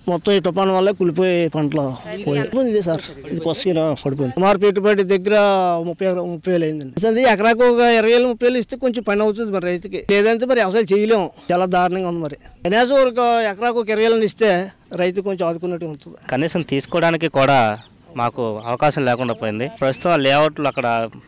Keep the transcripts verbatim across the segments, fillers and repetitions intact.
మొత్తం ఈ తుఫాన్ వల్ల కులిపోయే పంటలు పోయింది సార్. ఇది కొసగా పడిపోయింది. సుమారు పెట్టుబడి దగ్గర ముప్పై ముప్పై వేలు అయిందండి. ఎకరాకు ఒక ఇరవై వేలు ముప్పై వేలు ఇస్తే కొంచెం పని అవుతుంది మరి రైతుకి. లేదంటే మరి అసలు చేయలేము. చాలా దారుణంగా ఉంది. మరి కనీసం ఒక ఎకరాకు ఒక ఇరవై వేలు ఇస్తే రైతు కొంచెం ఆదుకున్నట్టు ఉంటుంది. కనీసం తీసుకోవడానికి కూడా మాకు అవకాశం లేకుండా పోయింది. ప్రస్తుతం లేఅవుట్లు అక్కడ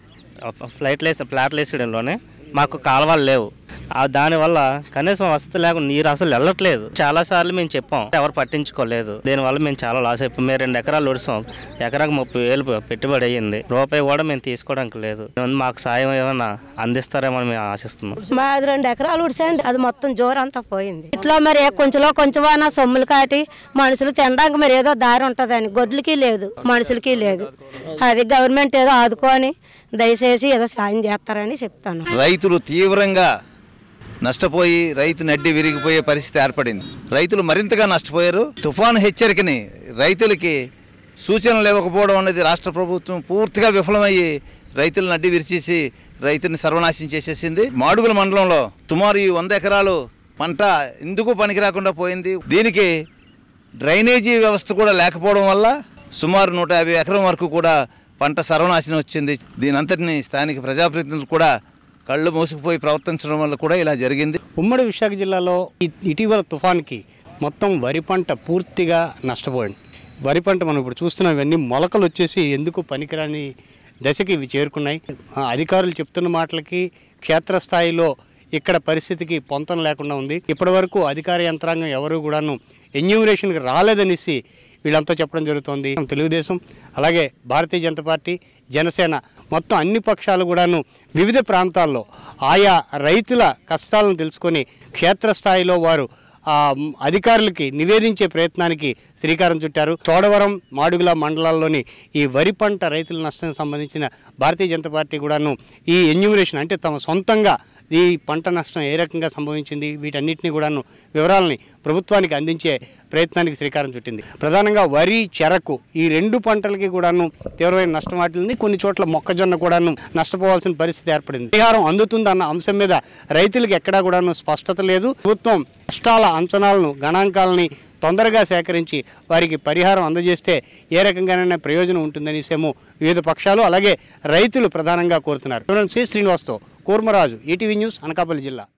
ఫ్లైట్లు వేసి ఫ్లాట్లు వేసేయడంలోనే మాకు కాలువలు లేవు. దానివల్ల కనీసం వసతి లేకుండా నీరు అసలు వెళ్ళట్లేదు. చాలా సార్లు మేము చెప్పాం, ఎవరు పట్టించుకోలేదు. దీనివల్ల మేము చాలా లాస్ అయిపోయి మేము రెండు ఎకరాలు ఒడిసాం. ఎకరాకు ముప్పై వేలు పెట్టుబడి అయ్యింది. రూపాయి కూడా మేము తీసుకోవడానికి లేదు. మాకు సాయం ఏమైనా అందిస్తారేమో మేము ఆశిస్తున్నాం. మాది రెండు ఎకరాలు ఉడిసాయండి. అది మొత్తం జోరంతా పోయింది. ఇట్లా మరి కొంచెంలో కొంచెం సొమ్ములు కాటి మనుషులు తినడానికి మరి ఏదో దారి ఉంటుందని గొడ్లకి లేదు, మనుషులకి లేదు. అది గవర్నమెంట్ ఏదో ఆదుకొని దయచేసి ఏదో సాయం చేస్తారని చెప్తాను. రైతులు తీవ్రంగా నష్టపోయి రైతు నడ్డి విరిగిపోయే పరిస్థితి ఏర్పడింది. రైతులు మరింతగా నష్టపోయారు. తుఫాను హెచ్చరికని రైతులకి సూచనలు ఇవ్వకపోవడం అనేది రాష్ట్ర ప్రభుత్వం పూర్తిగా విఫలమయ్యి రైతులు నడ్డి విరిచేసి రైతుని సర్వనాశనం చేసేసింది. మాడుగుల మండలంలో సుమారు ఈ వంద ఎకరాలు పంట ఎందుకు పనికి రాకుండా పోయింది. దీనికి డ్రైనేజీ వ్యవస్థ కూడా లేకపోవడం వల్ల సుమారు నూట యాభై ఎకరం వరకు కూడా పంట సర్వనాశనం వచ్చింది. దీని అంతటిని స్థానిక ప్రజాప్రతినిధులు కూడా కళ్ళు మూసుకుపోయి ప్రవర్తించడం వల్ల కూడా ఇలా జరిగింది. ఉమ్మడి విశాఖ జిల్లాలో ఇటీవల తుఫాన్కి మొత్తం వరి పంట పూర్తిగా నష్టపోయింది. వరి పంట మనం ఇప్పుడు చూస్తున్నాం, ఇవన్నీ మొలకలు వచ్చేసి ఎందుకు పనికిరాని దశకి ఇవి చేరుకున్నాయి. అధికారులు చెప్తున్న మాటలకి క్షేత్రస్థాయిలో ఇక్కడ పరిస్థితికి పొంతం లేకుండా ఉంది. ఇప్పటి వరకు అధికార యంత్రాంగం ఎవరు కూడాను ఎన్యూమరేషన్కి రాలేదనేసి వీళ్ళంతా చెప్పడం జరుగుతోంది. తెలుగుదేశం అలాగే భారతీయ జనతా పార్టీ, జనసేన మొత్తం అన్ని పక్షాలు కూడాను వివిధ ప్రాంతాల్లో ఆయా రైతుల కష్టాలను తెలుసుకొని క్షేత్రస్థాయిలో వారు అధికారులకి నివేదించే ప్రయత్నానికి శ్రీకారం చుట్టారు. చోడవరం, మాడుగుల మండలాల్లోని ఈ వరి పంట రైతుల నష్టానికి సంబంధించిన భారతీయ జనతా పార్టీ కూడాను ఈ ఎన్యూమరేషన్ అంటే తమ సొంతంగా ఈ పంట నష్టం ఏ రకంగా సంభవించింది వీటన్నిటిని కూడాను వివరాలని ప్రభుత్వానికి అందించే ప్రయత్నానికి శ్రీకారం చుట్టింది. ప్రధానంగా వరి, చెరకు ఈ రెండు పంటలకి కూడాను తీవ్రమైన నష్టం వాటిల్ని. కొన్ని చోట్ల మొక్కజొన్న కూడాను నష్టపోవాల్సిన పరిస్థితి ఏర్పడింది. పరిహారం అందుతుందన్న అంశం మీద రైతులకు ఎక్కడా కూడాను స్పష్టత లేదు. ప్రభుత్వం నష్టాల అంచనాలను, గణాంకాలని తొందరగా సేకరించి వారికి పరిహారం అందజేస్తే ఏ రకంగానైనా ప్రయోజనం ఉంటుందనేసేమో వివిధ పక్షాలు అలాగే రైతులు ప్రధానంగా కోరుతున్నారు. శ్రీ శ్రీనివాస్తో కూర్మరాజు, ఈటీవీ న్యూస్, అనకాపల్లి జిల్లా.